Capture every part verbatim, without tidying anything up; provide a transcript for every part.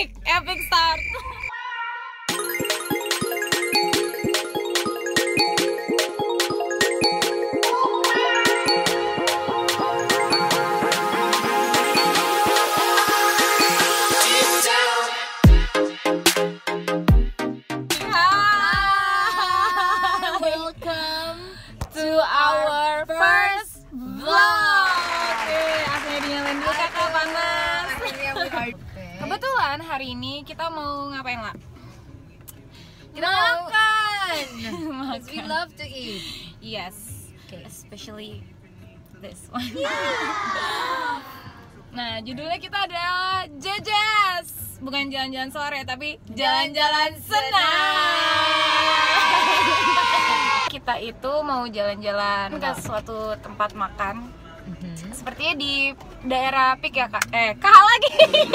epic, epic start. Kebetulan hari ini kita mau ngapain lah? Kita makan. Because we love to eat. Yes, okay. Especially this one. Nah, judulnya kita ada Jejes. Bukan jalan-jalan sore, tapi jalan-jalan senang. Kita itu mau jalan-jalan ke suatu tempat makan. Mm-hmm. Sepertinya di daerah Pik ya kak, eh kak lagi.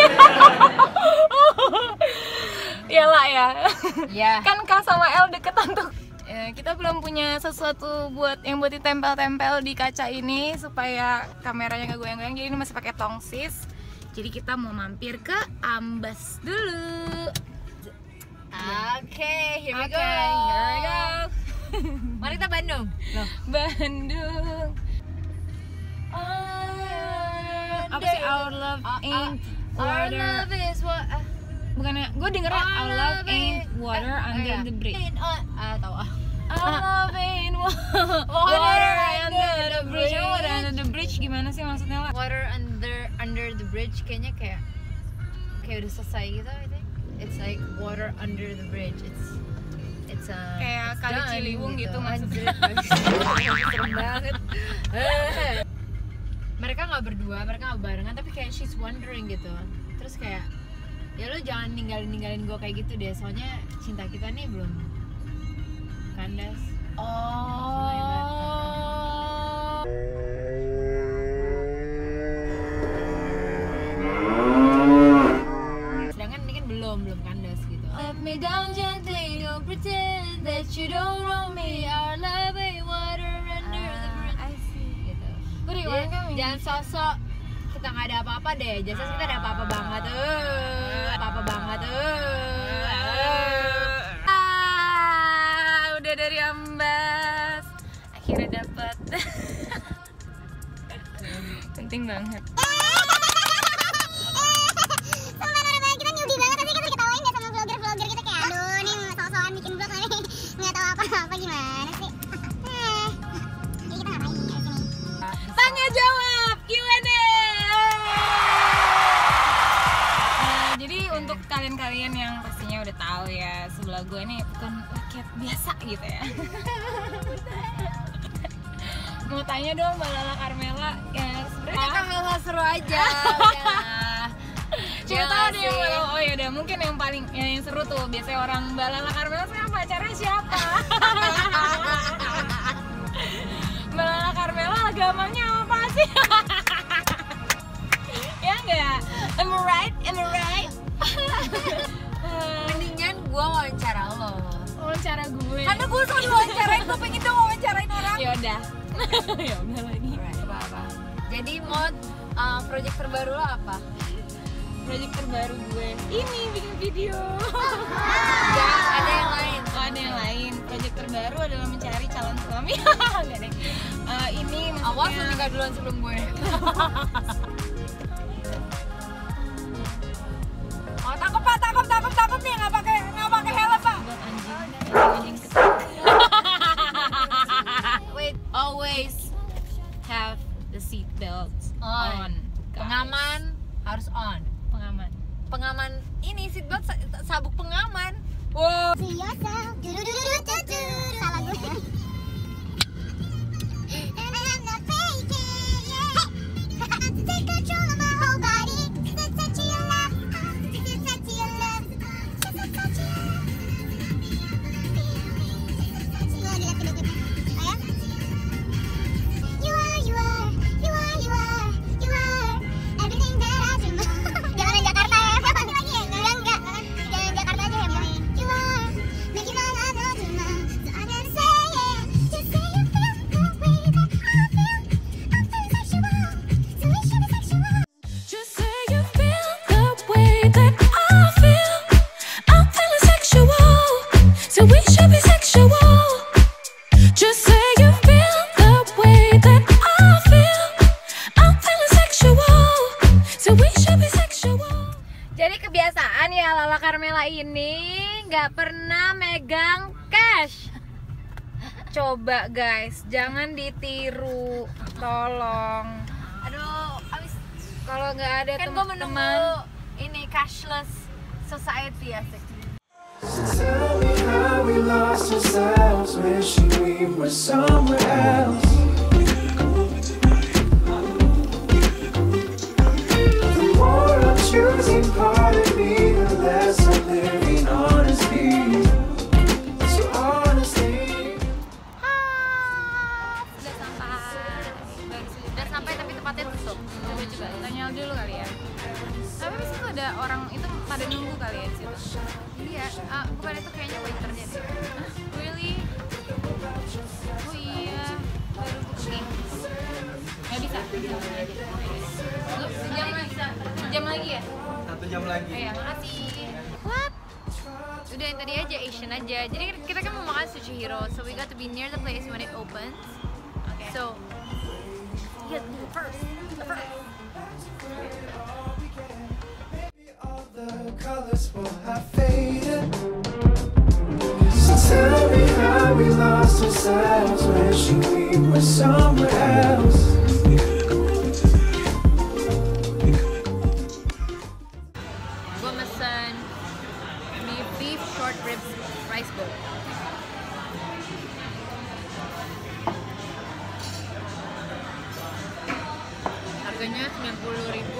Iyalah ya. Yeah. Kan kak sama El deketan tuh. Eh, kita belum punya sesuatu buat yang buat ditempel-tempel di kaca ini supaya kameranya nggak goyang-goyang. Jadi ini masih pakai tongsis. Jadi kita mau mampir ke Ambas dulu. Oke, okay, here we okay, go. Here we go. Mari kita Bandung. Loh. Bandung. Apa sih our love ain't Our water? love is what? Uh, Bukannya, gue dengernya our love ain't water uh, under uh, the bridge. Ah, tahu ah. Our love ain't water, water under the bridge. Oh, water under the bridge gimana sih maksudnya lah? Water under under the bridge kayaknya kayak kayak udah selesai gitu, I think. It's like water under the bridge. It's it's a kayak kali Ciliwung gitu, gitu maksudnya. Serem banget. Mereka nggak berdua, mereka nggak barengan, tapi kayak she's wondering gitu. Terus kayak, ya lo jangan ninggalin ninggalin gue kayak gitu deh, soalnya cinta kita nih belum kandas. Oh. Sedangkan ini kan belum belum kandas gitu. Let me down gently, don't pretend that you don't know me. Our love ain't water under the bridge. I see. Gitu. Jadi, jangan sosok kita nggak ada apa-apa deh. Jasa kita ada apa-apa banget tuh, apa-apa banget tuh. Ah, udah dari Ambas, akhirnya dapet. Penting banget. Kita newbie banget, tapi kita ketawain nggak sama vlogger-vlogger kita kayak aduh nih sok-sokan bikin vlog tapi nggak tahu apa-apa gimana sih. Jadi kita ngapain nih di sini? Tanya jawab Q and A. Nah, jadi untuk kalian-kalian yang pastinya udah tahu ya, sebelah gue nih bukan rakyat biasa gitu ya. Mau tanya dong Mbak Lala Carmela, ya sebenarnya Carmela seru aja. Udah. Coba tahu deh yang mau, oh ya udah mungkin yang paling yang, yang seru tuh biasanya orang Mbak Lala Carmela sekarang pacarnya siapa? Mbak Lala Carmela agamanya apa sih? Ya enggak? Am I right? Am I right? Mendingan gue wawancara lo. Wawancara gue. Karena gue selalu wawancarain, gue pengen dong wawancarain orang. Ya udah. Ya udah lagi. Apa-apa. Jadi mod uh, project terbaru lo apa? Project terbaru gue ini bikin video. Ya, ada yang lain. Oh, ada yang lain. Project terbaru adalah mencari calon suami. Enggak deh. Uh, ini maksudnya... Awas lu nikah duluan sebelum gue. Oh, tangkap Pak, tangkap, tangkap, tangkap nih, nggak pakai nggak pakai helm Pak. Buat anjing, anjing ketat. Wait, Always have the seat belt on. on. Pengaman harus on. Pengaman. Pengaman ini seatbelt sabuk pengaman. Wow. See yourself. Du-du-du-du-du-du. Salah gue. And I'm not faking, yeah. Take control of my whole body. Just a touch of your love. Just a touch of your love. Just a touch of your love. Gue lagi liat video klipnya. Oh ya? You are, you are, you are, you are, you are everything that I dream of. Jangan Jakarta ya. Lagi ya? Enggak, enggak. Jangan Jakarta aja ya, Boy. You are making all I know dream of. So I'm gonna say it. Kalau Carmela ini nggak pernah megang cash. Coba guys, jangan ditiru, tolong. Aduh, abis Kalau nggak ada kan gue teman-teman menunggu ini cashless society asik. So tell me how we lost ourselves, wishing we were somewhere else. The more I'm choosing part of me, the less I'm living honestly. So honestly, Sudah sampai. Sudah sampai tapi tempatnya tutup. Coba juga tanya dulu kali ya. Tapi di situ ada orang itu pada nunggu kali ya di situ. Iya, ah, bukan itu kayaknya waiternya deh. Hah? Really? Oh iya, baru booking. Nggak bisa. Lu sejam lagi, sejam lagi ya? Satu jam lagi. Oh, iya, makasih. What? Udah yang tadi aja Asian aja. Jadi kita kan mau makan Sushi Hero, so we got to be near the place when it opens. Oke. So, yeah, the first, the first. all the colors will have faded. So tell me how we lost ourselves, wishing we were somewhere else. Gue mesen mie beef short ribs rice bowl. Harganya sembilan puluh ribu.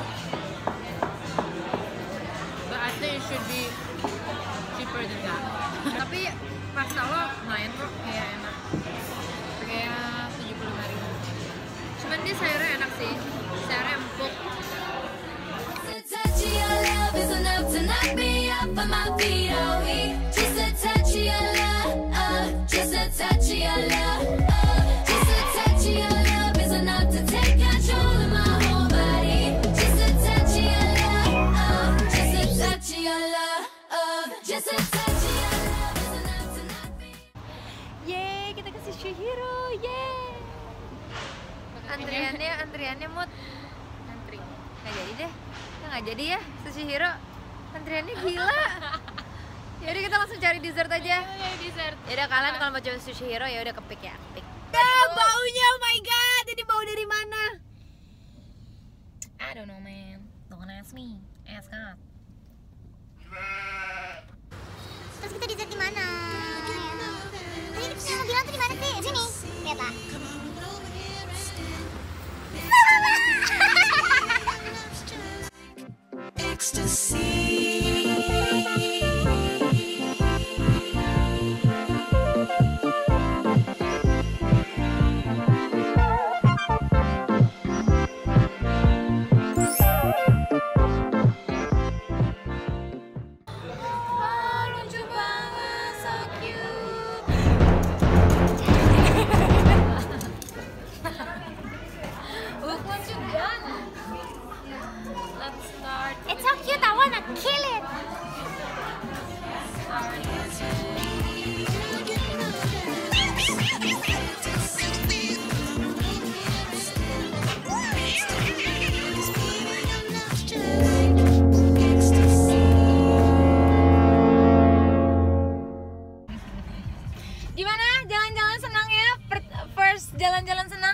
But I think it should be cheaper than that. Tapi pasta lo lumayan kok, kayak enak. Kayak tujuh puluh lima ribu. Cuman dia sayurnya enak sih, sayurnya empuk. Just a touch of your love is enough to knock me off of my feet, oh we. Just a touch of your love, uh, just a touch of your love, uh, just a touch of your love is enough to take control of my whole body. Just a touch of your love, uh, just a touch of your love, uh, just a touch of your love is enough to knock me. Yeay, kita ke Sushi Hero, yeay. Antriannya, antriannya mood Antri. nggak jadi deh, ya nggak jadi ya Sushi Hero. Antriannya gila. Yaudah kita langsung cari dessert aja. Ya dessert. Yaudah kalian kalau mau coba Sushi Hero ya udah kepik ya, kepik. Ya, baunya, oh my god, ini bau dari mana? I don't know man, don't ask me, ask God. Terus kita dessert di mana? Tadi kita mau bilang tuh di mana sih? Sini. Lihat lah. Oh, lucu banget, so cute. Look what you done. Let's start. It's so cute, I wanna kill it. Gimana? Jalan-jalan senang ya? Per- First jalan-jalan senang?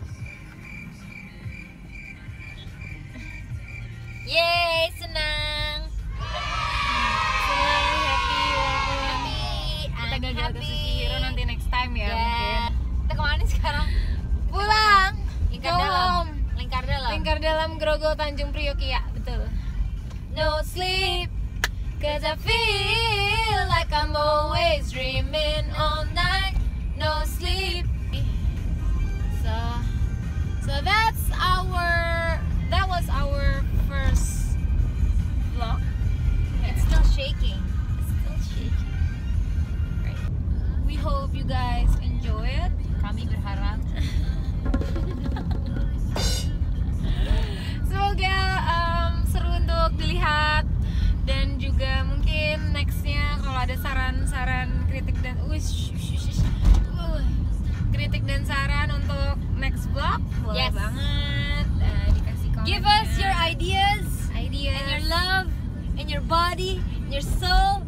Yeay, senang. Senang, happy, walaupun Happy, kita I'm gagal ke happy. Sushi Hero nanti next time ya mungkin. Ya. Kita kemana sekarang? Pulang, Lingkar go dalam. home. Lingkar dalam. Lingkar dalam Grogol Tanjung Priok, ya betul. No sleep, cause I feel like I'm always dreaming all night. No sleep. So, so that's our, that was our first vlog. It's still shaking. It's still shaking. Right. We hope you guys enjoy it. Kami berharap. Semoga um, seru untuk dilihat dan juga mungkin nextnya kalau ada saran-saran kritik dan uish, uish, uish, uh, kritik dan saran untuk next vlog boleh Yes. banget uh, dikasih komen. Give us your ideas ideas and your love and in your body, in your soul.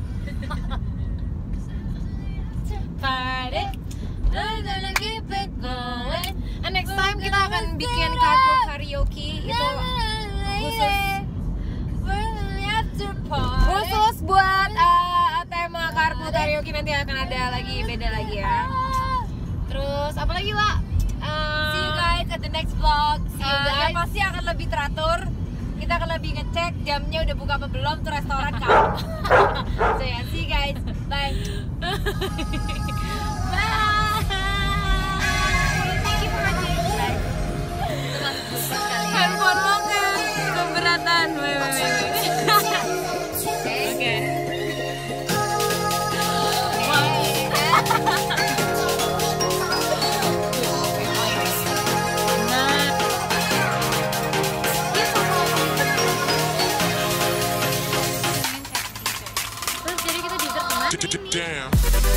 Party, we're gonna keep it going. And next time kita akan bikin carpool karaoke itu khusus khusus buat uh, tema carpool karaoke, nanti akan ada lagi beda lagi ya. Terus apa lagi Wak? Uh, See you guys at the next vlog. See you uh, guys. yang pasti akan lebih teratur. Kita akan lebih ngecek jamnya udah buka apa belum tuh restoran kan. So yeah, see you guys. Bye. Handphone lo ke keberatan. Wait, wait, wait. Oke. Terus jadi kita dessert kemana? Damn.